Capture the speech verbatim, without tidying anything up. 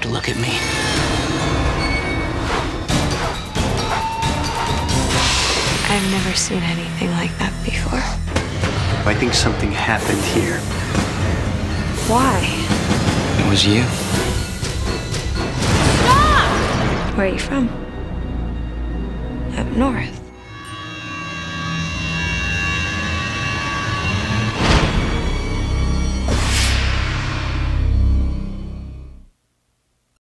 look at me. I've never seen anything like that before. I think something happened here. Why? It was you. Where are you from? Up north.